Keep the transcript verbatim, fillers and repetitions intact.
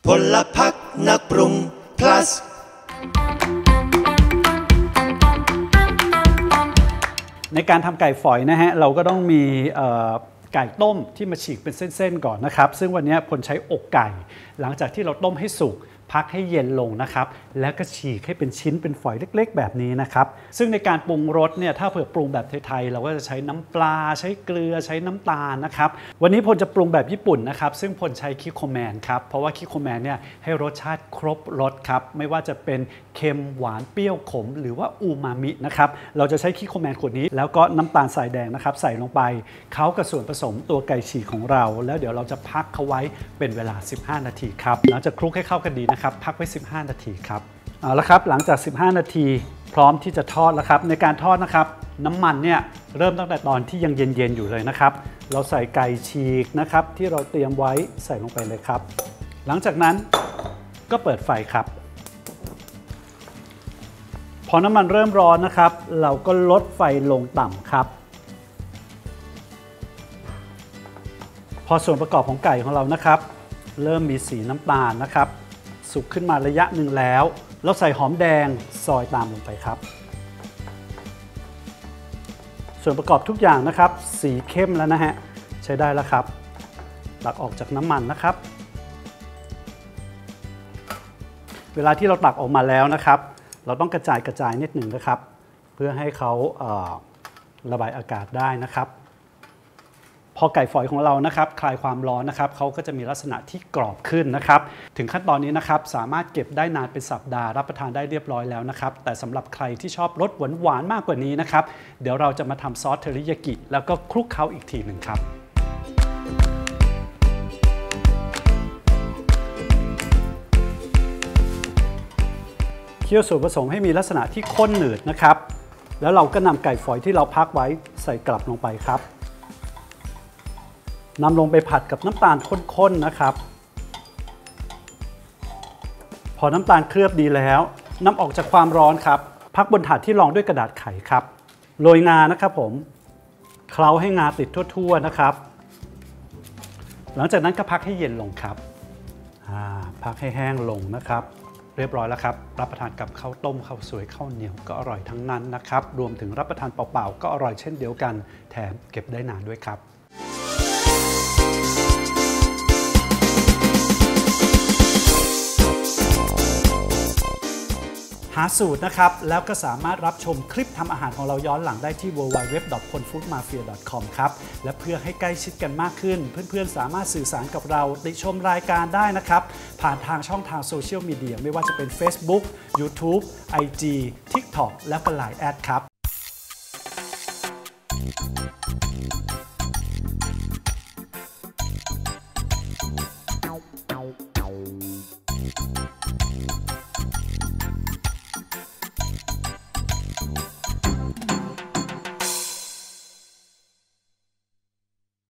พลพรรคนักปรุง plus ในการทำไก่ฝอยนะฮะเราก็ต้องมีไก่ต้มที่มาฉีกเป็นเส้นๆก่อนนะครับซึ่งวันนี้พลใช้อกไก่หลังจากที่เราต้มให้สุกพักให้เย็นลงนะครับแล้วก็ฉีกให้เป็นชิ้นเป็นฝอยเล็กๆแบบนี้นะครับซึ่งในการปรุงรสเนี่ยถ้าเผื่อปรุงแบบไทยๆเราก็จะใช้น้ำปลาใช้เกลือใช้น้ำตาลนะครับวันนี้พลจะปรุงแบบญี่ปุ่นนะครับซึ่งพลใช้คิโคแมนครับเพราะว่าคิโคแมนเนี่ยให้รสชาติครบรสครับไม่ว่าจะเป็นเค็มหวานเปรี้ยวขมหรือว่าอูมามินะครับเราจะใช้คิโคแมนขวดนี้แล้วก็น้ำตาลทรายแดงนะครับใส่ลงไปเคล้ากับส่วนผสมตัวไก่ฉีกของเราแล้วเดี๋ยวเราจะพักเขาไว้เป็นเวลาสิบห้านาทีครับหลังจากคลุกให้เข้ากันดีนะครับพักไว้สิบห้านาทีครับเอาละครับหลังจากสิบห้านาทีพร้อมที่จะทอดแล้วครับในการทอดนะครับน้ำมันเนี่ยเริ่มตั้งแต่ตอนที่ยังเย็นๆอยู่เลยนะครับเราใส่ไก่ฉีกนะครับที่เราเตรียมไว้ใส่ลงไปเลยครับหลังจากนั้นก็เปิดไฟครับพอน้ำมันเริ่มร้อนนะครับเราก็ลดไฟลงต่ำครับพอส่วนประกอบของไก่ของเรานะครับเริ่มมีสีน้ำตาลนะครับสุกขึ้นมาระยะหนึ่งแล้วเราใส่หอมแดงซอยตามลงไปครับส่วนประกอบทุกอย่างนะครับสีเข้มแล้วนะฮะใช้ได้แล้วครับตักออกจากน้ำมันนะครับเวลาที่เราตักออกมาแล้วนะครับเราต้องกระจายกระจายนิดหนึ่งนะครับเพื่อให้เขาเอ่อระบายอากาศได้นะครับพอไก่ฝอยของเรานะครับคลายความร้อนนะครับเขาก็จะมีลักษณะที่กรอบขึ้นนะครับถึงขั้นตอนนี้นะครับสามารถเก็บได้นานเป็นสัปดาห์รับประทานได้เรียบร้อยแล้วนะครับแต่สำหรับใครที่ชอบรสหวานๆมากกว่านี้นะครับเดี๋ยวเราจะมาทำซอสเทอริยากิแล้วก็คลุกเคล้าอีกทีหนึ่งครับเคี่ยวส่วนผสมให้มีลักษณะที่ข้นหนืดนะครับแล้วเราก็นำไก่ฝอยที่เราพักไว้ใส่กลับลงไปครับนำลงไปผัดกับน้ำตาลข้นๆนะครับพอน้ำตาลเคลือบดีแล้วนำออกจากความร้อนครับพักบนถาดที่รองด้วยกระดาษไขครับโรยงานะครับผมเคล้าให้งาติดทั่วๆนะครับหลังจากนั้นก็พักให้เย็นลงครับพักให้แห้งลงนะครับเรียบร้อยแล้วครับรับประทานกับข้าวต้มข้าวสวยข้าวเหนียวก็อร่อยทั้งนั้นนะครับรวมถึงรับประทานเปล่าๆก็อร่อยเช่นเดียวกันแถมเก็บได้นานด้วยครับหาสูตรนะครับแล้วก็สามารถรับชมคลิปทำอาหารของเราย้อนหลังได้ที่ ดับเบิลยู ดับเบิลยู ดับเบิลยู ดอท พลฟู้ดมาเฟีย ดอท คอม ครับและเพื่อให้ใกล้ชิดกันมากขึ้นเพื่อนๆสามารถสื่อสารกับเราติชมรายการได้นะครับผ่านทางช่องทางโซเชียลมีเดียไม่ว่าจะเป็น Facebook YouTube ไอ จี TikTok และก็ ไลน์ แอดครับ